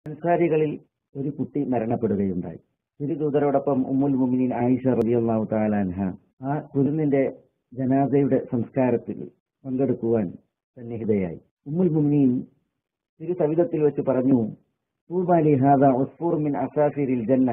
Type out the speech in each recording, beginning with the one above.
അൻസാരികളിൽ ഒരു കുട്ടി മരണപ്പെടുകയുണ്ടായി. തിരുദൂതരോടൊപ്പം ഉമ്മുൽ മുഅ്മിനീൻ ആയിഷ റളിയല്ലാഹു തആല അൻഹ ആ കുരുന്നിന്റെ ജനാസയുടെ സംസ്കാരത്തിൽ പങ്കെടുക്കുവാൻ സന്നിഹിതയായി. ഉമ്മുൽ മുഅ്മിനീൻ തിരുസവിധത്തിൽ വെച്ച് പറഞ്ഞു, തൂബാ ലിഹാദാ ഉസ്ഫൂർ മിൻ അസാഫിരിൽ ജന്ന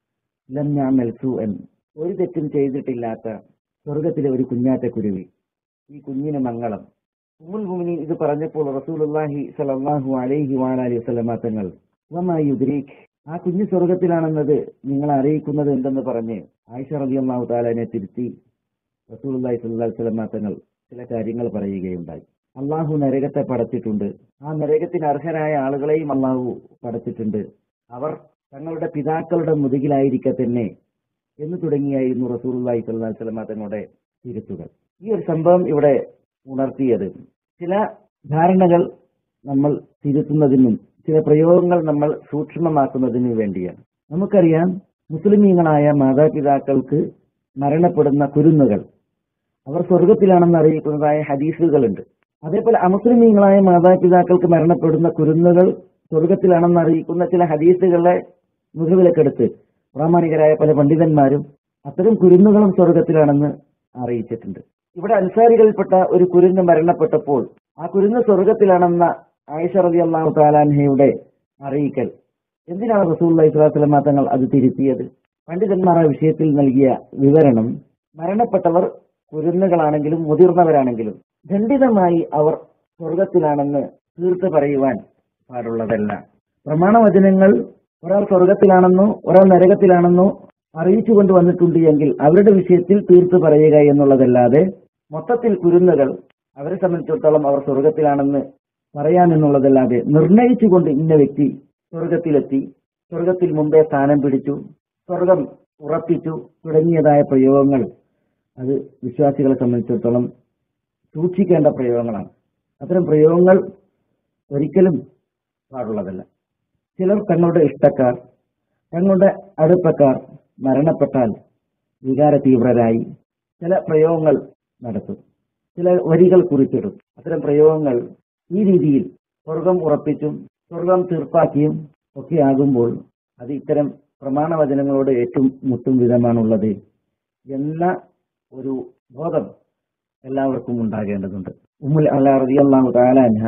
ലം യഅമൽ സൂഅൻ. ഒരു തെറ്റും ചെയ്തിട്ടില്ലാത്ത സ്വർഗത്തിലെ ഒരു കുഞ്ഞാറ്റക്കുരുവി, ഈ കുഞ്ഞിന് മംഗളം. ഉമ്മുൽ മുഅ്മിനീൻ ഇത് പറഞ്ഞപ്പോൾ റസൂലുള്ളാഹി സ്വല്ലല്ലാഹു അലൈഹി വഅലിഹി വസല്ലമ തങ്ങൾ വമാ യുദ്രീക്, ആ കുഞ്ഞ് സ്വർഗത്തിലാണെന്നത് നിങ്ങളെ അറിയിക്കുന്നത് എന്തെന്ന് പറഞ്ഞ് ആയിഷ റളിയല്ലാഹു തആലയെ തിരുത്തി റസൂലുള്ളാഹി സ്വല്ലല്ലാഹു അലൈഹി വസല്ലമ തങ്ങൾ ചില കാര്യങ്ങൾ പറയുകയുണ്ടായി. അള്ളാഹു നരകത്തെ പടച്ചിട്ടുണ്ട്, ആ നരകത്തിന് അർഹരായ ആളുകളെയും അള്ളാഹു പടച്ചിട്ടുണ്ട്, അവർ തങ്ങളുടെ പിതാക്കളുടെ മുതുകിലായിരിക്കെ തന്നെ എന്ന് തുടങ്ങിയായിരുന്നു റസൂലുള്ളാഹി സ്വല്ലല്ലാഹു അലൈഹി വസല്ലമ തങ്ങളുടെ തിരുത്തുകൾ. ഈ ഒരു സംഭവം ഇവിടെ ഉണർത്തിയത് ചില ധാരണകൾ നമ്മൾ തിരുത്തുന്നതിനും ചില പ്രയോഗങ്ങൾ നമ്മൾ സൂക്ഷ്മമാക്കുന്നതിനു വേണ്ടിയാണ്. നമുക്കറിയാം, മുസ്ലിമീങ്ങളായ മാതാപിതാക്കൾക്ക് മരണപ്പെടുന്ന കുരുന്നുകൾ അവർ സ്വർഗത്തിലാണെന്ന് അറിയിക്കുന്നതായ ഹദീസുകളുണ്ട്. അതേപോലെ അമുസ്ലിമീങ്ങളായ മാതാപിതാക്കൾക്ക് മരണപ്പെടുന്ന കുരുന്നുകൾ സ്വർഗത്തിലാണെന്ന് അറിയിക്കുന്ന ചില ഹദീസുകളെ മുഖവിലക്കെടുത്ത് പ്രാമാണികരായ പല പണ്ഡിതന്മാരും അത്തരം കുരുന്നുകളും സ്വർഗത്തിലാണെന്ന് അറിയിച്ചിട്ടുണ്ട്. ഇവിടെ അൻസാരികളിൽപ്പെട്ട ഒരു കുരുന്ന് മരണപ്പെട്ടപ്പോൾ ആ കുരുന്ന് സ്വർഗത്തിലാണെന്ന ആയിഷ റളിയല്ലാഹു തആല അൻഹയുടെ അറിയിക്കൽ എന്തിനാണ് റസൂലുള്ളാഹി സ്വല്ലല്ലാഹു അലൈഹി വസല്ലം തങ്ങൾ അത് തിരുത്തിയത്? പണ്ഡിതന്മാർ ആ വിഷയത്തിൽ നൽകിയ വിവരണം, മരണപ്പെട്ടവർ കുരുന്നുകളാണെങ്കിലും മുതിർന്നവരാണെങ്കിലും ഖണ്ഡിതമായി അവർ സ്വർഗത്തിലാണെന്ന് തീർത്ത് പറയുവാൻ പാടുള്ളതല്ല. പ്രമാണവചനങ്ങൾ ഒരാൾ സ്വർഗത്തിലാണെന്നോ ഒരാൾ നരകത്തിലാണെന്നോ അറിയിച്ചു കൊണ്ട് വന്നിട്ടുണ്ട് എങ്കിൽ അവരുടെ വിഷയത്തിൽ തീർത്ത് പറയുക എന്നുള്ളതല്ലാതെ മൊത്തത്തിൽ കുരുന്നുകൾ അവരെ സംബന്ധിച്ചിടത്തോളം അവർ സ്വർഗത്തിലാണെന്ന് പറയാമെന്നുള്ളതല്ലാതെ നിർണയിച്ചുകൊണ്ട് ഇന്ന വ്യക്തി സ്വർഗത്തിലെത്തി, സ്വർഗത്തിൽ മുമ്പേ സ്ഥാനം പിടിച്ചു, സ്വർഗം ഉറപ്പിച്ചു തുടങ്ങിയതായ പ്രയോഗങ്ങൾ അത് വിശ്വാസികളെ സംബന്ധിച്ചിടത്തോളം സൂക്ഷിക്കേണ്ട പ്രയോഗങ്ങളാണ്. അത്തരം പ്രയോഗങ്ങൾ ഒരിക്കലും പാടുള്ളതല്ല. ചിലർ തങ്ങളുടെ ഇഷ്ടക്കാർ, തങ്ങളുടെ അടുപ്പക്കാർ മരണപ്പെട്ടാൽ വികാര തീവ്രരായി ചില പ്രയോഗങ്ങൾ നടത്തും, ചില വരികൾ കുറിച്ചിടും. അത്തരം പ്രയോഗങ്ങൾ ഈ രീതിയിൽ സ്വർഗം ഉറപ്പിച്ചും സ്വർഗം തീർപ്പാക്കിയും ഒക്കെ ആകുമ്പോൾ അത് ഇത്തരം പ്രമാണവചനങ്ങളോട് ഏറ്റുമുട്ടും വിധമാണുള്ളത് എന്ന ഒരു ബോധം എല്ലാവർക്കും ഉണ്ടാകേണ്ടതുണ്ട്. ഉമ്മുൽ അല റളിയല്ലാഹു തആല അൻഹ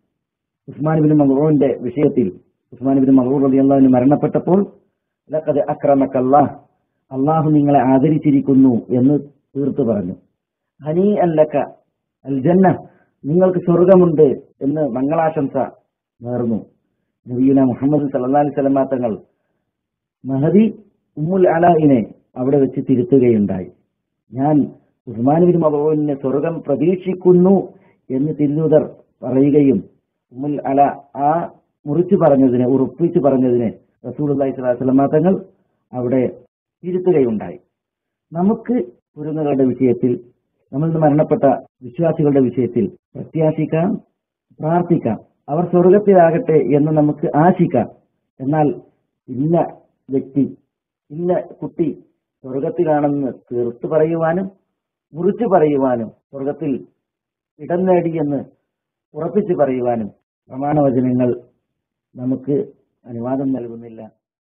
ഉസ്മാൻ ഇബ്നു മദ്ഊന്റെ വിഷയത്തിൽ, ഉസ്മാൻ ഇബ്നു മദ്ഊൻ റളിയല്ലാഹു അൻഹു മരണപ്പെട്ടപ്പോൾ ലഖദ് അക്രമക്കല്ലാഹ്, അള്ളാഹു നിങ്ങളെ ആദരിച്ചിരിക്കുന്നു എന്ന് തീർത്തു പറഞ്ഞു. ഹനീഅൻ ലക അൽ ജന്ന, നിങ്ങൾക്ക് സ്വർഗമുണ്ട് എന്ന് മംഗളാശംസ നേർന്നു. നബിയുനാ മുഹമ്മദ് സല്ലല്ലാഹു അലൈഹി വസല്ലം തങ്ങൾ മഹദി ഉമ്മുൽ അലാഇനെ അവിടെ വെച്ച് തിരുത്തുകയുണ്ടായി. ഞാൻ ഉസ്മാൻ ഇബ്നു മദ്ഊനിനെ സ്വർഗം പ്രതീക്ഷിക്കുന്നു എന്ന് തിരുദൂതർ പറയുകയും ഉമ്മുൽ അല ആ മുറിച്ചു പറഞ്ഞതിനെ, ഉറപ്പിച്ചു പറഞ്ഞതിനെ റസൂലുള്ളാഹി സ്വല്ലല്ലാഹു അലൈഹി വസല്ലം തങ്ങൾ അവിടെ തിരുത്തുകയുണ്ടായി. നമുക്ക് കുരുന്നുകളുടെ വിഷയത്തിൽ, നമ്മൾ മരണപ്പെട്ട വിശ്വാസികളുടെ വിഷയത്തിൽ പ്രത്യാശിക്കാം, പ്രാർത്ഥിക്കാം, അവർ സ്വർഗത്തിലാകട്ടെ എന്ന് നമുക്ക് ആശിക്കാം. എന്നാൽ ഇന്ന വ്യക്തി, ഇന്ന കുട്ടി സ്വർഗത്തിലാണെന്ന് തീർത്തു പറയുവാനും മുറിച്ചു പറയുവാനും സ്വർഗത്തിൽ ഇടം നേടിയെന്ന് ഉറപ്പിച്ചു പറയുവാനും പ്രമാണവചനങ്ങൾ നമുക്ക് അനുവാദം നൽകുന്നില്ല.